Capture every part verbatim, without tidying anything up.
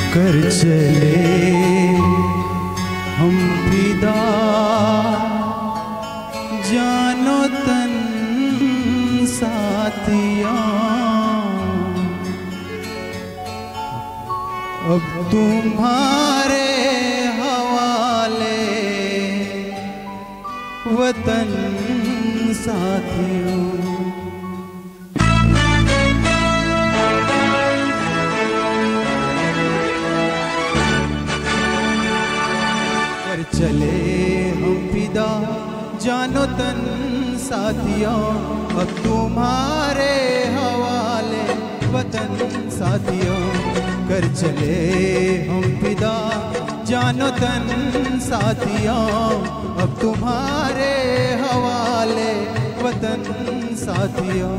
कर चले हम फिदा जानो तन साथिया, अब तुम्हारे हवाले वतन साथियों। कर चले हम फिदा जानो तन साथियों, अब तुम्हारे हवाले वतन साथियों। कर चले हम फिदा जानो तन साथियों, अब तुम्हारे हवाले वतन साथियों।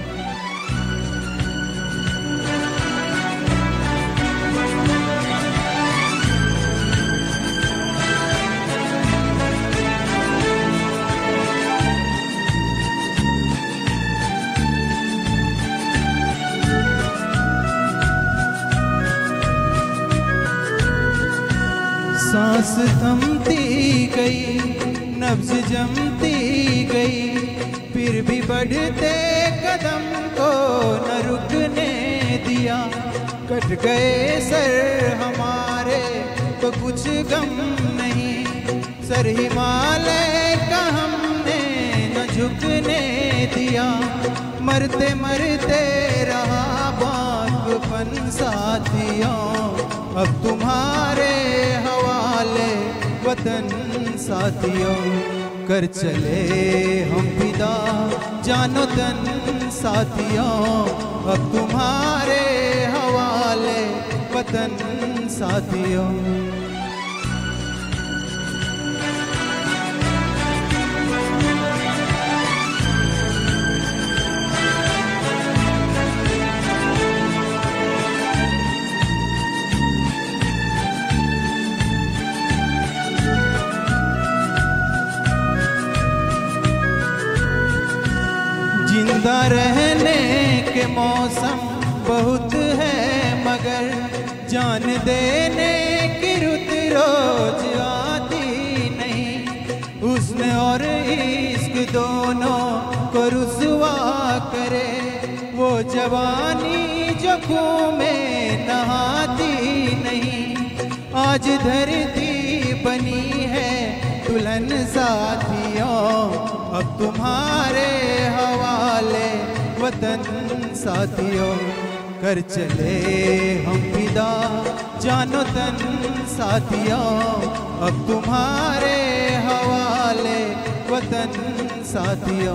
सांस थमती गई, नब्ज जमती गई, फिर भी बढ़ते कदम को न रुकने दिया। कट गए सर हमारे तो कुछ गम नहीं, सर हिमालय का हमने न झुकने दिया। मरते मरते रहा बागपन साथियों, अब तुम्हारे हवाले वतन साथियों। कर चले हम फिदा जानो तन साथियों, अब तुम्हारे हवाले वतन साथियों। जिंदा रहने के मौसम बहुत है, मगर जान देने की रुत रोज आती नहीं। हुस्न और इश्क दोनों को रुसवा करे, वो जवानी जो खून में नहाती नहीं। आज धरती बनी है दुल्हन साथियों, अब तुम्हारे हवाले वतन साथियों। कर चले हम फिदा जानो तन साथियों, अब तुम्हारे हवाले वतन साथियों।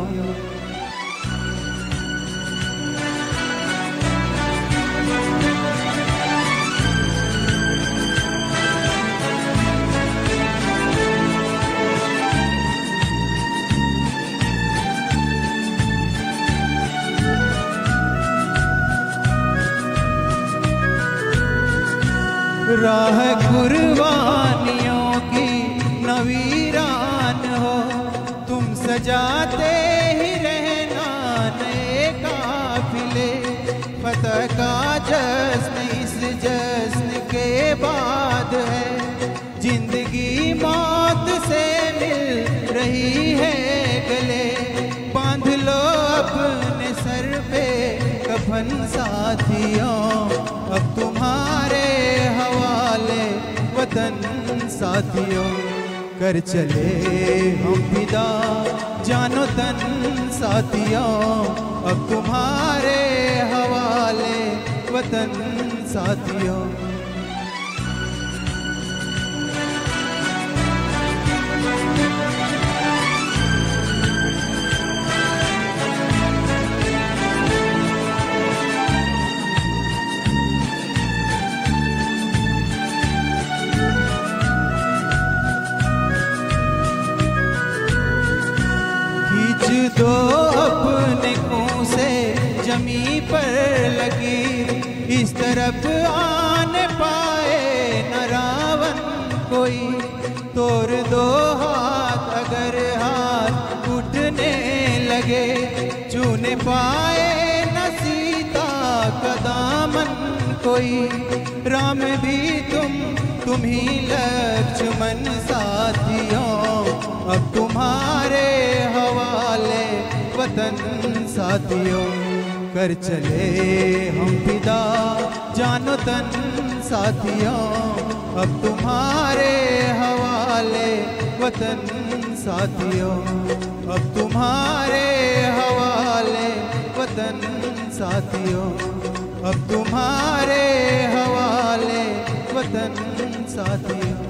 राह कुर्बानियों की नवीरान हो, तुम सजाते ही रहना नए काफिले। फतह का जश्न इस जश्न के बाद है, जिंदगी मौत से मिल रही है गले। बांध लो अपने सर पे कफन साथियों, अब तुम्हारे हवाले वतन साथियों। कर चले हम फिदा जानो तन साथियों, अब तुम्हारे हवाले वतन साथियों। दो अपने मुंह से जमी पर लगी, इस तरफ आने पाए न रावण कोई। तोड़ दो हाथ अगर हाथ उठने लगे, छूने पाए न सीता का दामन कोई, राम भी तुम तुम ही लक्ष्मण साथियों, अब तुम्हारे हवाले वतन साथियों। कर चले हम फिदा जानो तन साथियों, अब तुम्हारे हवाले वतन साथियों, अब तुम्हारे हवाले वतन साथियों, अब तुम्हारे हवाले वतन साथियों।